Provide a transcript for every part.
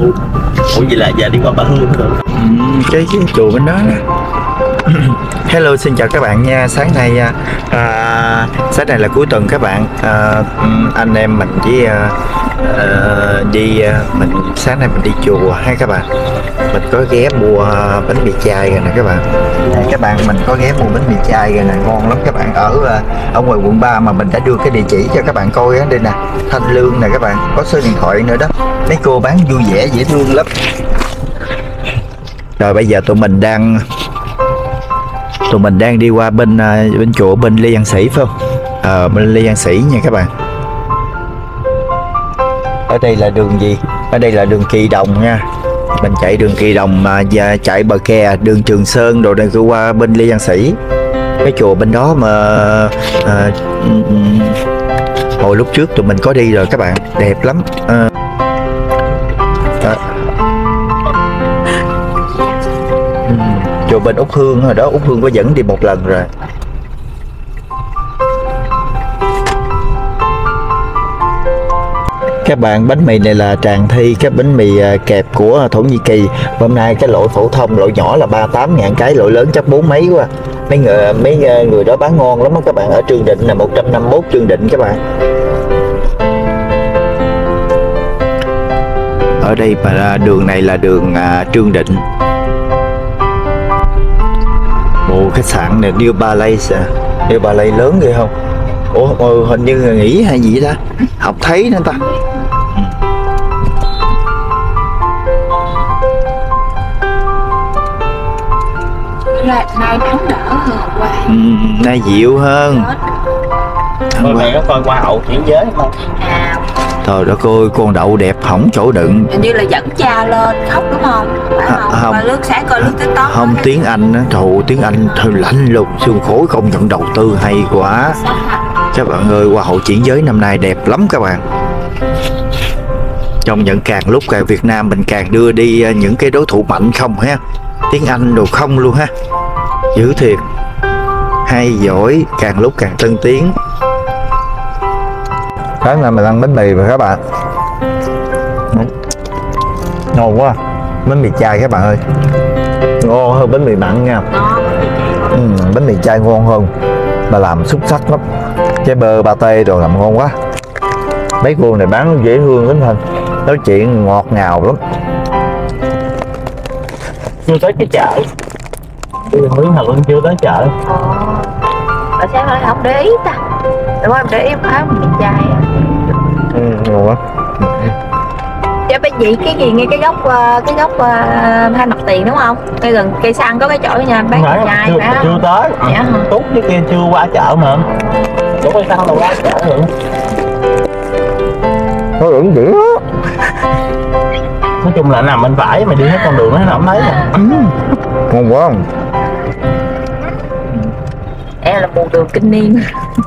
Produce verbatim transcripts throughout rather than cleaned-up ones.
Ủa vậy là giờ đi qua Bà Hương rồi. Ừ, cái, cái chùa bên đó. Hello, xin chào các bạn nha. Sáng nay à, sáng nay là cuối tuần các bạn. à, Anh em mình với à, à, đi à, mình sáng nay mình đi chùa ha các bạn. Mình có ghé mua bánh mì chay rồi nè các bạn. Đây, các bạn mình có ghé mua bánh mì chay rồi nè, ngon lắm các bạn. Ở ở ngoài quận ba mà mình đã đưa cái địa chỉ cho các bạn coi á, đây nè, Thanh Lương nè các bạn, có số điện thoại nữa đó. Mấy cô bán vui vẻ dễ thương lắm. Rồi bây giờ tụi mình đang tụi mình đang đi qua bên bên chùa bên Lê Văn Sĩ phải không? Ờ à, bên Lê Văn Sĩ nha các bạn. Ở đây là đường gì? Ở đây là đường Kỳ Đồng nha. Mình chạy đường Kỳ Đồng mà và chạy bờ kè đường Trường Sơn rồi đây cứ qua bên Lê Văn Sĩ. Cái chùa bên đó mà à, hồi lúc trước tụi mình có đi rồi các bạn, đẹp lắm. À, à, chùa bên Úc Hương hồi đó, Úc Hương có dẫn đi một lần rồi. Các bạn, bánh mì này là Tràng Thi, cái bánh mì kẹp của Thổ Nhĩ Kỳ. Hôm nay cái lỗi phổ thông, lỗi nhỏ là ba mươi tám ngàn cái, lỗi lớn chắc bốn mấy quá. Mấy người mấy người đó bán ngon lắm đó các bạn. Ở Trương Định là một trăm năm mươi mốt Trương Định các bạn. Ở đây mà đường này là đường à, Trương Định. Ồ, khách sạn này New Palace à. New Palace lớn ghê không? Ủa, ồ, hình như là nghỉ hay gì đó, học thấy nữa ta. Nay nắng đỡ hơn qua. Ừ, nay dịu hơn. Hôm nay có coi Hoa hậu chuyển giới không? À, trời đất ơi, con đậu đẹp hỏng chỗ đựng. hình như là dẫn cha lên khóc đúng không? Phải À, không? không. Mà lướt sáng coi lướt TikTok. Không, tiếng Anh á, trời ơi, tiếng Anh thôi lạnh lùng, xương khối, công nhận đầu tư hay quá. Các bạn ơi, Hoa hậu chuyển giới năm nay đẹp lắm các bạn. Trong những càng lúc càng Việt Nam mình càng đưa đi những cái đối thủ mạnh không ha. Tiếng Anh đồ không luôn ha. Dữ thiệt. Hay giỏi, càng lúc càng tân tiến. Sáng nay mình ăn bánh mì rồi các bạn. Ngon quá. Bánh mì chay các bạn ơi. Ngon hơn bánh mì mặn nha. Ừ, bánh mì chay ngon hơn. Bà làm xuất sắc lắm. Trái bơ pate đồ làm ngon quá. Mấy cô này bán dễ thương lắm thôi. Nói chuyện ngọt ngào lắm. Chưa tới cái chợ. Miếng Hà Lương chưa tới chợ. Ồ, tại sao lại không để ý ta? Đúng không, để ý áo mình chai à. Ừ, ngon quá. Chứ bé chị cái gì ngay cái góc cái góc uh, hai mặt tiền đúng không? Ngay gần cây xăng có cái chỗ nha bán Phải, chai chưa, phải không? chưa tới. Dạ hả? Tút cái kia chưa qua chợ mà. Tút cái sao đâu qua chợ nữa. Nó ẩn dữ đó. Nói chung là nằm bên phải mày đi hết con đường nó không thấy nè. Ừ. Ngon quá. Em là mù đường kinh niên.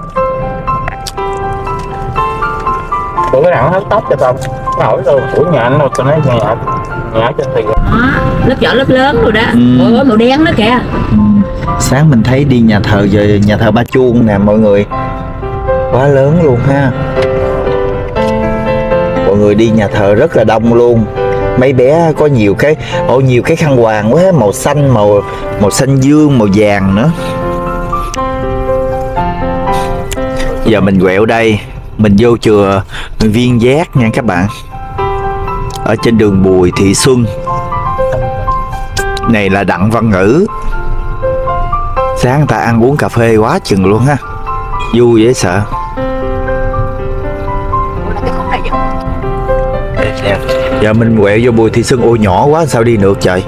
Tụi cái nào hết tóc cho tao. Nó hỏi tôi, ủa nhà anh đâu, tôi nói nhà nhà ở trên Sài Gòn. Đó, lớp vỏ lớp lớn rồi đó. Ừ. Ủa, màu đen đó kìa. Ừ. Sáng mình thấy đi nhà thờ về nhà thờ Ba Chuông nè mọi người. Quá lớn luôn ha. Mọi người đi nhà thờ rất là đông luôn. Mấy bé có nhiều cái, ô nhiều cái khăn quàng quá, màu xanh, màu màu xanh dương, màu vàng nữa. Giờ mình quẹo đây, mình vô chùa Viên Giác nha các bạn. Ở trên đường Bùi Thị Xuân. Này là Đặng Văn Ngữ. Sáng người ta ăn uống cà phê quá chừng luôn ha. Vui dễ sợ. Giờ mình quẹo vô Bùi Thị Xuân. Ôi nhỏ quá sao đi được trời.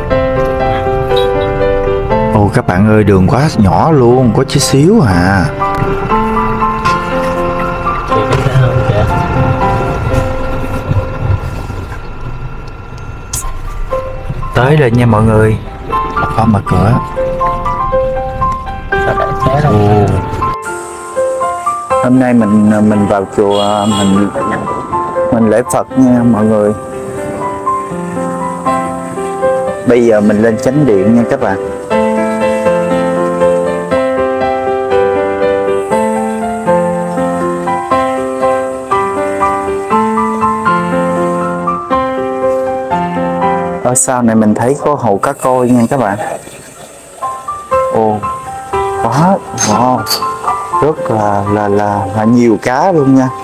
Ồ các bạn ơi, đường quá nhỏ luôn, có chút xíu à. Tới rồi nha mọi người. Con mở cửa. Ồ. Hôm nay mình mình vào chùa mình mình lễ Phật nha mọi người. Bây giờ mình lên chánh điện nha các bạn. Ở sau này mình thấy có hồ cá koi nha các bạn. Ồ, quá, wow, rất là là là, là nhiều cá luôn nha.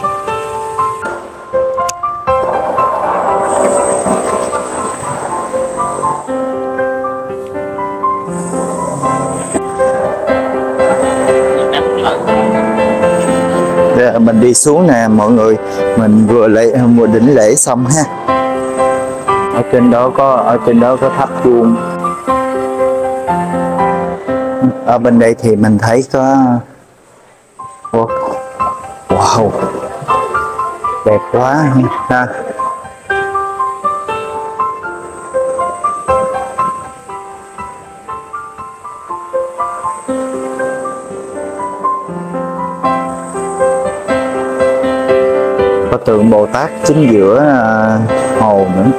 Để mình đi xuống nè mọi người, mình vừa lễ vừa đỉnh lễ xong ha. Ở trên đó có ở trên đó có tháp chuông. Ở bên đây thì mình thấy có wow, đẹp quá ha. Có tượng Bồ Tát chính giữa uh, hồ nữa.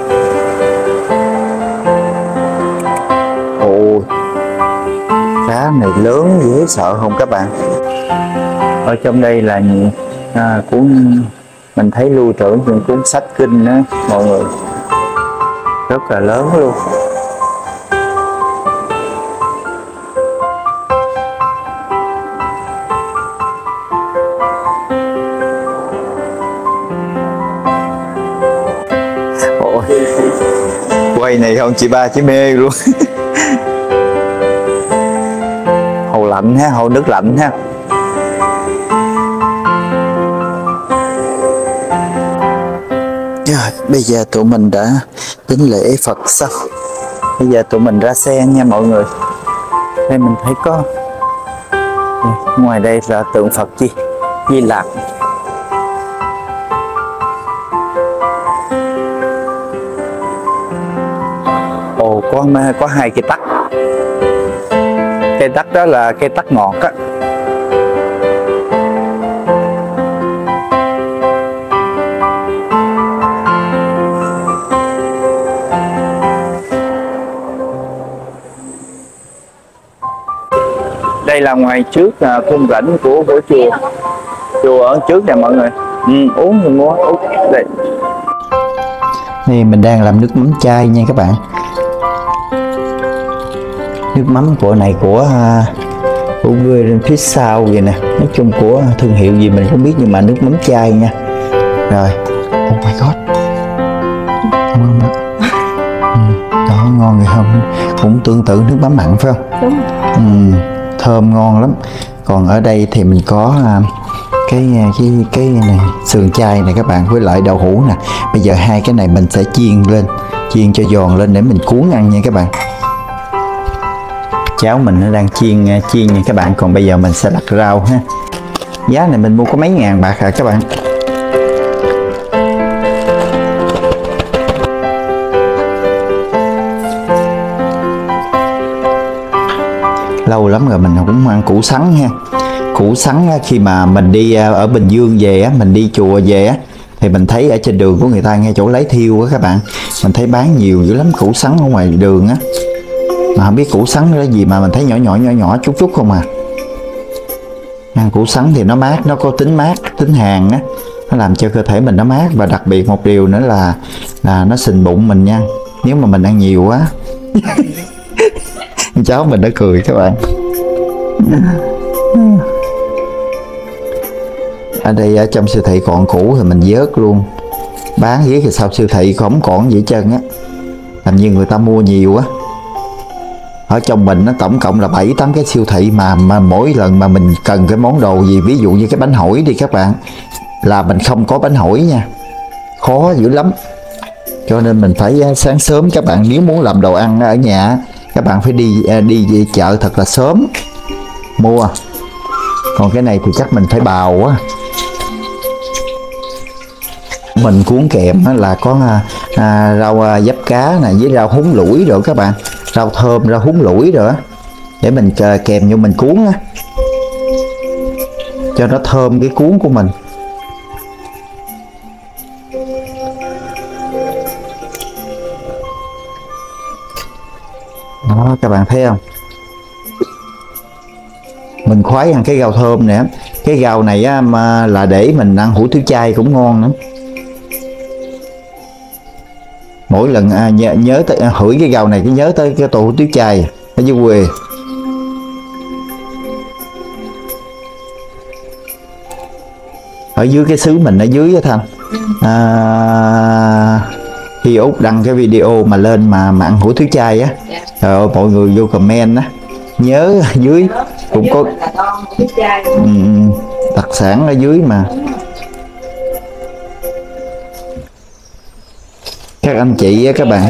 Ồ, cá này lớn dễ sợ không các bạn. Ở trong đây là những à, cuốn mình thấy lưu trữ những cuốn sách kinh đó mọi người, rất là lớn luôn. Ôi, quay này không chị ba chỉ mê luôn. Hồ lạnh ha, hồ nước lạnh ha. Rồi, bây giờ tụi mình đã đến lễ Phật xong. Bây giờ tụi mình ra xe nha mọi người. Đây mình thấy có ngoài đây là tượng Phật Di Di Lặc. Ồ, có có hai cây tắc. Cây tắc đó là cây tắc ngọt á. Đây là ngoài trước là khung cảnh của của chùa. Chùa ở trước nè mọi người. Ừ, uống thì mua uống đây. Đây mình đang làm nước mắm chai nha các bạn. Nước mắm của này của của người phía sau vậy nè, nói chung của thương hiệu gì mình không biết nhưng mà nước mắm chai nha. Rồi, oh my god, ngon đó. Ừ, đó ngon người không, cũng tương tự nước mắm mặn phải không? Đúng. Ừ, thơm ngon lắm. Còn ở đây thì mình có cái cái cái này sườn chai này các bạn, với lại đậu hũ nè. Bây giờ hai cái này mình sẽ chiên lên, chiên cho giòn lên để mình cuốn ăn nha các bạn. Cháo mình nó đang chiên chiên nha các bạn. Còn bây giờ mình sẽ đặt rau ha. Giá này mình mua có mấy ngàn bạc à các bạn. Lâu lắm rồi mình cũng ăn củ sắn ha. Củ sắn khi mà mình đi ở Bình Dương về á, mình đi chùa về á, thì mình thấy ở trên đường của người ta ngay chỗ lấy thiêu á các bạn, mình thấy bán nhiều dữ lắm củ sắn ở ngoài đường á. Mà không biết củ sắn là gì mà mình thấy nhỏ nhỏ nhỏ nhỏ chút chút không à. Ăn củ sắn thì nó mát, nó có tính mát, tính hàn á, nó làm cho cơ thể mình nó mát. Và đặc biệt một điều nữa là là nó sình bụng mình nha, nếu mà mình ăn nhiều quá. Cháu mình đã cười các bạn. Ở đây ở trong siêu thị còn củ thì mình vớt luôn, bán ghế thì sau siêu thị không còn gì hết trơn á, làm như người ta mua nhiều á. Ở trong mình nó tổng cộng là bảy tám cái siêu thị mà mà mỗi lần mà mình cần cái món đồ gì, ví dụ như cái bánh hỏi đi các bạn, là mình không có bánh hỏi nha, khó dữ lắm. Cho nên mình phải sáng sớm các bạn, nếu muốn làm đồ ăn ở nhà các bạn phải đi đi chợ thật là sớm mua. Còn cái này thì chắc mình phải bào á. Mình cuốn kèm là có à, rau à, giáp cá này với rau húng lủi rồi các bạn, rau thơm, rau húng lủi rồi á, để mình kèm vô mình cuốn á, cho nó thơm cái cuốn của mình. Đó các bạn thấy không, mình khoái ăn cái rau thơm nè. Cái rau này á, mà là để mình ăn hủ tiếu chay cũng ngon nữa. mỗi lần à, nhớ, nhớ tới à, hửi cái gạo này cái nhớ tới cái tô hủ tiếu chay ở dưới quê. Ở dưới cái xứ mình ở dưới á Thanh, à, khi Út đăng cái video mà lên mà mà ăn hủ tiếu chay á, Dạ. trời ơi, mọi người vô comment á nhớ ở dưới cũng có ừ, đặc sản ở dưới mà. Các anh chị á các bạn,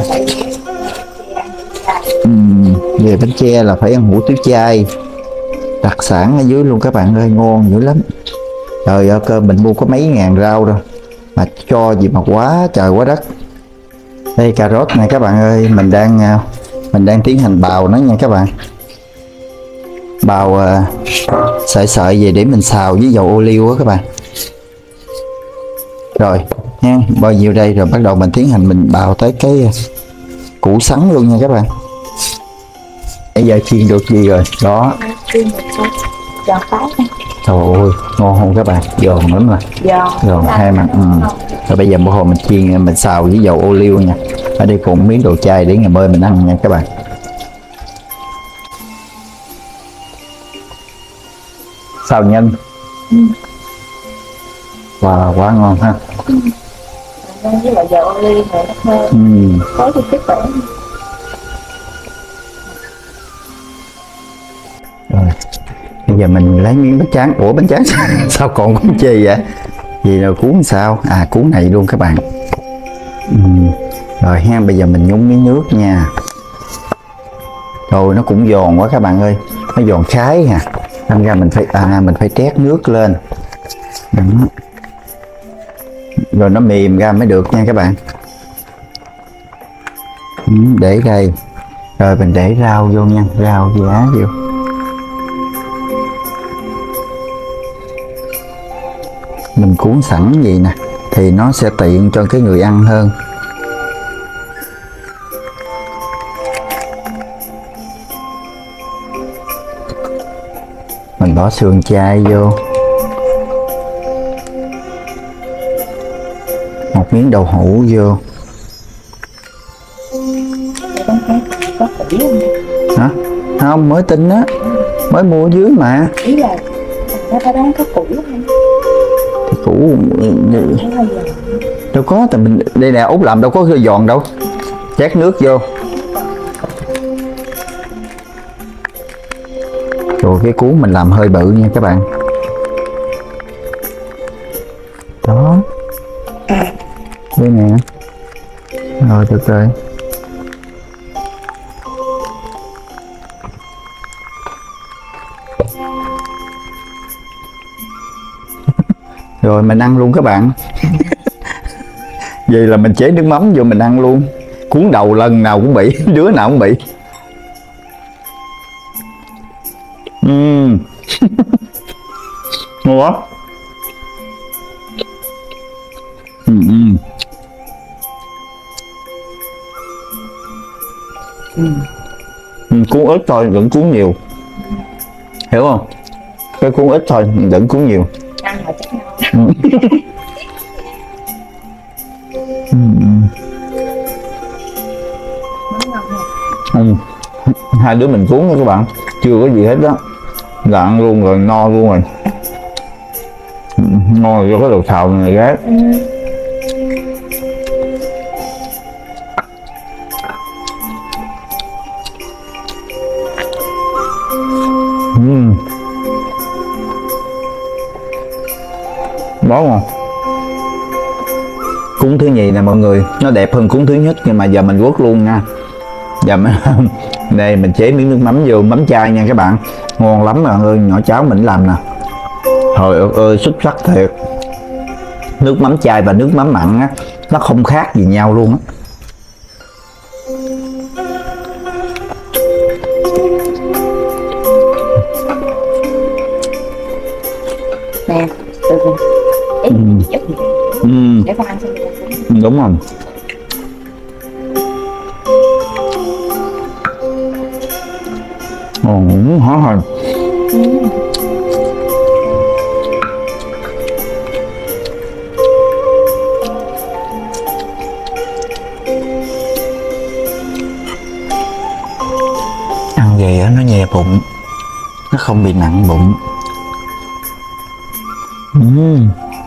ừ, về Bến Tre là phải ăn hủ tiếu chay đặc sản ở dưới luôn các bạn ơi, ngon dữ lắm. Trời ơi, cơm mình mua có mấy ngàn rau đâu mà cho gì mà quá trời quá đất. Đây cà rốt này các bạn ơi, mình đang mình đang tiến hành bào nó nha các bạn. Bào uh, sợi sợi về để mình xào với dầu ô liu á các bạn. Rồi nha, bao nhiêu đây rồi bắt đầu mình tiến hành mình bào tới cái củ sắn luôn nha các bạn. Bây giờ chiên được gì rồi đó. Giòn tái nha. Trời ơi, ngon không các bạn, giòn lắm mà. Giòn. Giòn hai mặt. Ừ. Rồi bây giờ một hồi mình chiên mình xào với dầu ô liu nha. Ở đây cũng miếng đồ chay để ngày mai mình ăn nha các bạn. Xào nhanh. Ừ. Wow, quá ngon ha. Ừ. Với lại dầu ô liu này nó thơm. Ừ. Có thì sức khỏe. Rồi. Bây giờ mình lấy miếng bánh tráng. Ủa bánh tráng sao còn con chì vậy? Gì nào cuốn sao? À cuốn này luôn các bạn. Ừ. Rồi ha, bây giờ mình nhúng miếng nước nha. Rồi nó cũng giòn quá các bạn ơi. Nó giòn khái à. Thành ra mình phải à mình phải trét nước lên. Đó. Rồi nó mềm ra mới được nha các bạn. Ừ, để đây. Rồi mình để rau vô nha, rau giá vô. Mình cuốn sẵn vậy nè thì nó sẽ tiện cho cái người ăn hơn. Mình bỏ sườn chay vô, một miếng đậu hũ vô. Có kỹ không? Hả? Không, mới tinh á, mới mua ở dưới mà. Ý là nó phải bán có củ không? Thì củ đâu có, tại mình đây nè Út làm đâu có giòn đâu. Chét nước vô. Rồi cái cuốn mình làm hơi bự nha các bạn. Đó. Đây nè. Rồi được rồi. Rồi mình ăn luôn các bạn. Vậy là mình chế nước mắm vô mình ăn luôn. Cuốn đầu lần nào cũng bị, đứa nào cũng bị. Uhm. Ngon quá. Uhm. Uhm. Cuốn ít thôi, đừng cuốn nhiều. Hiểu không? Cái cuốn ít thôi, đừng cuốn nhiều. Ăn mà chắc ngon. Uhm. Ừ. Hai đứa mình cuốn nha các bạn, chưa có gì hết đó, là ăn luôn rồi, no luôn rồi. Ừ, ngon rồi, có cái đồ xào này gác. Ừ. Ừ. Đó ngon. Cuốn thứ nhì nè mọi người, nó đẹp hơn cuốn thứ nhất nhưng mà giờ mình quất luôn nha. Giờ mình đây mình chế miếng nước mắm vô, mắm chai nha các bạn, ngon lắm mà ơi, nhỏ cháu mình làm nè, trời ơi xuất sắc thiệt. Nước mắm chai và nước mắm mặn á, nó không khác gì nhau luôn á. Nè, từ từ. Ít, Ừ. ít gì. Ừ. Để con ăn xong rồi con cuốn. Đúng rồi. Ngon hả hả? Ừ. không bị nặng bụng. uhm.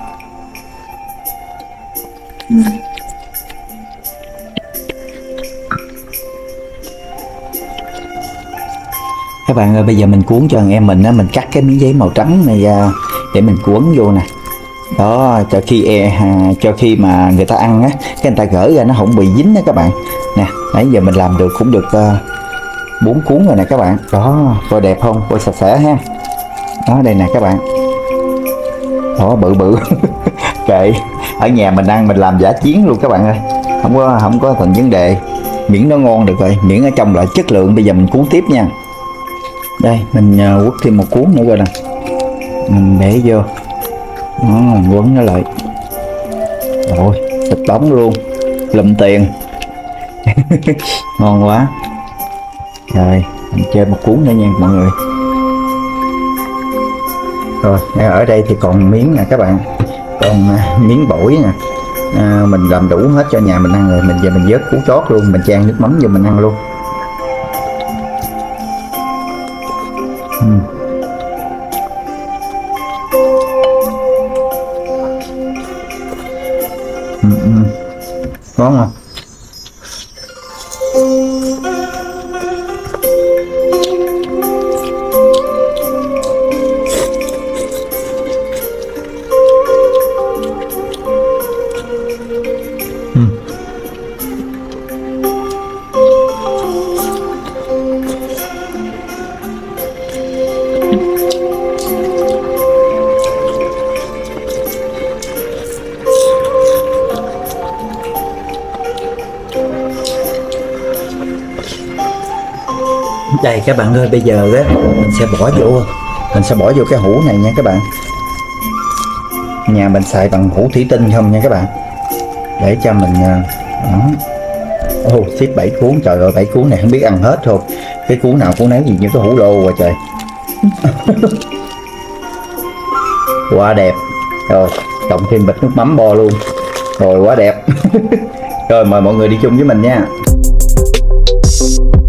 Các bạn ơi, bây giờ mình cuốn cho thằng em mình á, mình cắt cái miếng giấy màu trắng này ra để mình cuốn vô nè. Đó, cho khi e, cho khi mà người ta ăn á, cái người ta gỡ ra nó không bị dính đó các bạn. Nè, nãy giờ mình làm được cũng được bốn uh, cuốn rồi nè các bạn. Đó, coi đẹp không? Coi sạch sẽ ha. Đó, đây nè các bạn. Đó, bự bự. Kệ, ở nhà mình ăn mình làm giả chiến luôn các bạn ơi. Không có không có thành vấn đề. Miễn nó ngon được rồi, miễn ở trong lại chất lượng. Bây giờ mình cuốn tiếp nha. Đây, mình uh, quất thêm một cuốn nữa rồi nè. Mình để vô. Đó, mình quấn nó lại. Rồi, thịt bóng luôn. Lụm tiền. Ngon quá. Rồi, mình chơi một cuốn nữa nha mọi người. Rồi, ở đây thì còn miếng nè các bạn. Còn uh, miếng bổi nè. À, mình làm đủ hết cho nhà mình ăn rồi. Mình giờ mình vớt củ chót luôn. Mình chan nước mắm vô mình ăn luôn. uhm. Ừ, ừ. Ngon không? Ừ. Đây các bạn ơi, bây giờ á mình sẽ bỏ vô mình sẽ bỏ vô cái hũ này nha các bạn. Nhà mình xài bằng hũ thủy tinh không nha các bạn, để cho mình đó. Ô, ship bảy cuốn, trời ơi bảy cuốn này không biết ăn hết thôi. Cái cuốn nào cuốn nấy gì như cái hũ lô rồi trời. Quá đẹp. Rồi cộng thêm bịch nước mắm bo luôn. Rồi quá đẹp. Rồi mời mọi người đi chung với mình nha.